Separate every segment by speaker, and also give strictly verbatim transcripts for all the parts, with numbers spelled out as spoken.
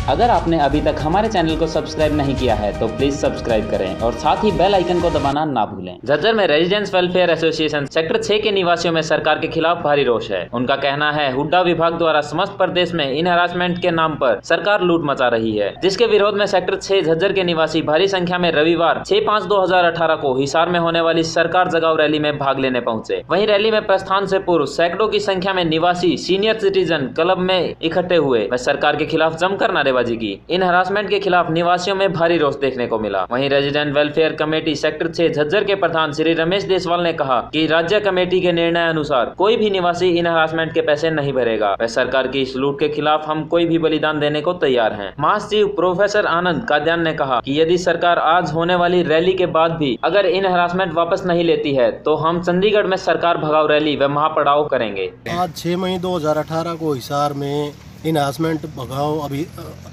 Speaker 1: अगर आपने अभी तक हमारे चैनल को सब्सक्राइब नहीं किया है तो प्लीज सब्सक्राइब करें और साथ ही बेल आइकन को दबाना ना भूलें। झज्जर में रेजिडेंस वेलफेयर एसोसिएशन सेक्टर छह के निवासियों में सरकार के खिलाफ भारी रोष है। उनका कहना है हुड्डा विभाग द्वारा समस्त प्रदेश में इन हरासमेंट के नाम पर सरकार लूट मचा रही है, जिसके विरोध में सेक्टर छह झज्जर के निवासी भारी संख्या में रविवार छह पाँच दो हजार अठारह को हिसार में होने वाली सरकार जगाओ रैली में भाग लेने पहुंचे। वहीं रैली में प्रस्थान से पूर्व सैकड़ों की संख्या में निवासी सीनियर सिटीजन क्लब में इकट्ठे हुए व सरकार के खिलाफ जमकर नारेबाजी की। इन हरासमेंट के खिलाफ निवासियों में भारी रोष देखने को मिला। वहीं रेजिडेंट वेलफेयर कमेटी सेक्टर छह झज्जर के प्रधान श्री रमेश देसवाल ने कहा कि राज्य कमेटी के निर्णय अनुसार कोई भी निवासी इन हरासमेंट के पैसे नहीं भरेगा व सरकार की इस लूट के खिलाफ हम कोई भी बलिदान देने को तैयार हैं। महासचिव प्रोफेसर आनंद काद्यान ने कहा कि यदि सरकार आज होने वाली रैली के बाद भी अगर इन हरासमेंट वापस नहीं लेती है तो हम चंडीगढ़ में सरकार भगाओ रैली व महापड़ाव करेंगे।
Speaker 2: आज छह मई दो हजार अठारह को हिसार में इन हरासमेंट भगाओ अभी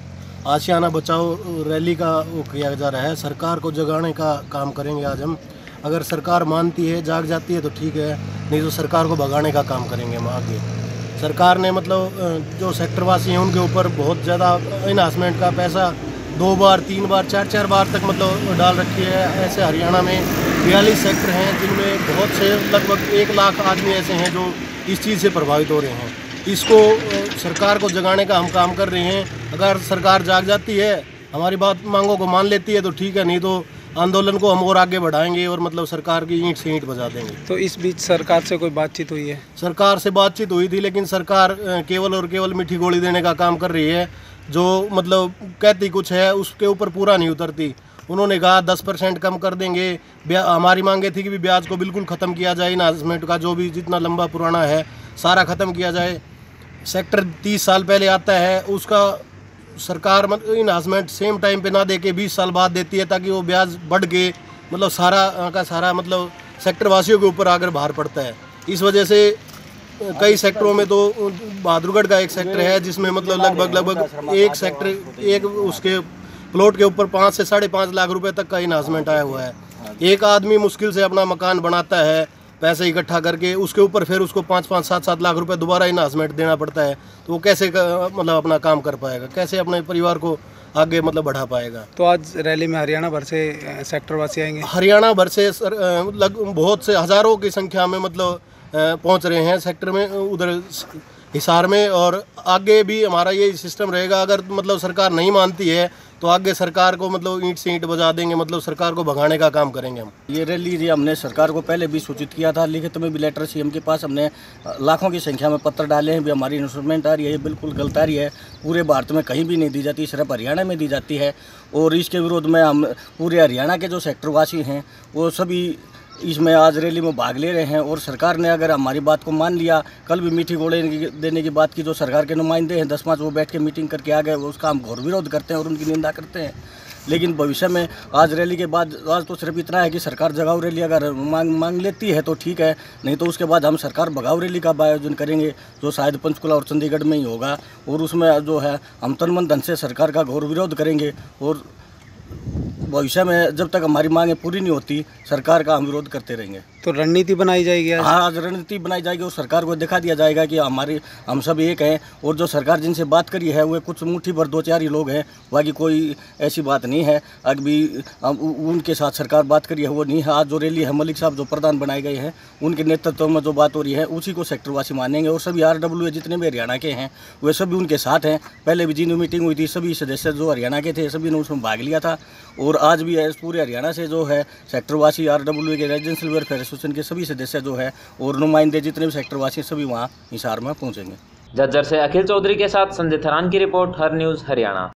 Speaker 2: आशियाना बचाओ रैली का वो किया जा रहा है। सरकार को जगाने का काम करेंगे आज हम। अगर सरकार मानती है, जाग जाती है तो ठीक है, नहीं तो सरकार को भगाने का काम करेंगे हम आगे। सरकार ने मतलब जो सेक्टरवासी हैं उनके ऊपर बहुत ज़्यादा इन हरासमेंट का पैसा दो बार तीन बार चार चार बार तक मतलब डाल रखी है। ऐसे हरियाणा में बयालीस सेक्टर हैं जिनमें बहुत से लगभग एक लाख आदमी ऐसे हैं जो इस चीज़ से प्रभावित हो रहे हैं। इसको सरकार को जगाने का हम काम कर रहे हैं। अगर सरकार जाग जाती है, हमारी बात मांगों को मान लेती है तो ठीक है, नहीं तो आंदोलन को हम और आगे बढ़ाएंगे और मतलब सरकार की ईंट से ईंट बजा देंगे।
Speaker 3: तो इस बीच सरकार से कोई बातचीत हुई है?
Speaker 2: सरकार से बातचीत हुई थी, लेकिन सरकार केवल और केवल मीठी गोली देने का काम कर रही है। जो मतलब कहती कुछ है उसके ऊपर पूरा नहीं उतरती। उन्होंने कहा दस परसेंट कम कर देंगे। हमारी मांगे थी कि भी ब्याज को बिल्कुल ख़त्म किया जाए, इन हरासमेंट का जो भी जितना लंबा पुराना है सारा ख़त्म किया जाए। सेक्टर तीस साल पहले आता है, उसका सरकार मतलब इन हरासमेंट सेम टाइम पे ना दे के बीस साल बाद देती है, ताकि वो ब्याज बढ़ के मतलब सारा का सारा मतलब सेक्टर वासियों के ऊपर आकर भार पड़ता है। इस वजह से कई सेक्टरों में तो बहादुरगढ़ का एक सेक्टर है जिसमें मतलब लगभग लगभग एक सेक्टर एक उसके प्लॉट के ऊपर पाँच से साढ़े पाँच लाख रुपए तक का इन हरासमेंट आया हुआ है। एक आदमी मुश्किल से अपना मकान बनाता है पैसे इकट्ठा करके, उसके ऊपर फिर उसको पाँच पाँच सात सात लाख रुपए दोबारा इन हरासमेंट देना पड़ता है, तो वो कैसे मतलब अपना काम कर पाएगा, कैसे अपने परिवार को आगे मतलब बढ़ा पाएगा।
Speaker 3: तो आज रैली में हरियाणा भर से सेक्टर वासी आएंगे?
Speaker 2: हरियाणा भर से सर, लग बहुत से हज़ारों की संख्या में मतलब पहुंच रहे हैं सेक्टर में, उधर हिसार में। और आगे भी हमारा ये सिस्टम रहेगा। अगर मतलब सरकार नहीं मानती है तो आगे सरकार को मतलब ईंट से ईंट बजा देंगे, मतलब सरकार को भगाने का काम करेंगे हम।
Speaker 4: ये रैली ये हमने सरकार को पहले भी सूचित किया था, लिखित में भी लेटर सीएम के पास हमने लाखों की संख्या में पत्र डाले हैं। भी हमारी इन्वेस्टमेंट आ रही है, ये बिल्कुल गलत आ रही है। पूरे भारत में कहीं भी नहीं दी जाती, सिर्फ हरियाणा में दी जाती है। और इसके विरोध में हम पूरे हरियाणा के जो सेक्टरवासी हैं वो सभी इसमें आज रैली में भाग ले रहे हैं। और सरकार ने अगर हमारी बात को मान लिया, कल भी मीठी गोले देने की बात की, जो सरकार के नुमाइंदे हैं दस पाँच वो बैठ के मीटिंग करके आ गए, उसका हम घोर विरोध करते हैं और उनकी निंदा करते हैं। लेकिन भविष्य में आज रैली के बाद आज तो सिर्फ इतना है कि सरकार जगाओ रैली अगर मांग मांग लेती है तो ठीक है, नहीं तो उसके बाद हम सरकार भगाओ रैली का आयोजन करेंगे, जो शायद पंचकुला और चंडीगढ़ में ही होगा। और उसमें जो है हम तन मन धन से सरकार का घोर विरोध करेंगे। और भविष्य में जब तक हमारी मांगें पूरी नहीं होती, सरकार का हम विरोध करते रहेंगे।
Speaker 3: तो रणनीति बनाई जाएगी?
Speaker 4: हाँ, आज रणनीति बनाई जाएगी और सरकार को दिखा दिया जाएगा कि हमारी हम सब एक हैं। और जो सरकार जिनसे बात करी है वो कुछ मुट्ठी भर दो चार ही लोग हैं, बाकी कोई ऐसी बात नहीं है। अभी उनके साथ सरकार बात करी है वो नहीं है। आज जो रैली है, मलिक साहब जो प्रधान बनाए गए हैं, उनके नेतृत्व में जो बात हो रही है उसी को सेक्टरवासी मानेंगे। और सभी आर डब्ल्यू ए जितने भी हरियाणा के हैं वे सभी उनके साथ हैं। पहले भी जिन मीटिंग हुई थी सभी सदस्य जो हरियाणा के थे सभी ने उसमें भाग लिया था। और आज भी पूरे हरियाणा से जो है सेक्टरवासी आर डब्ल्यू ए के रेजिडेंशियल वेलफेयर एसोसिएशन के सभी सदस्य जो है और नुमाइंदे जितने भी सेक्टरवासी सभी वहाँ हिसार में पहुँचेंगे।
Speaker 1: झज्जर से अखिल चौधरी के साथ संजय थरान की रिपोर्ट, हर न्यूज़ हरियाणा।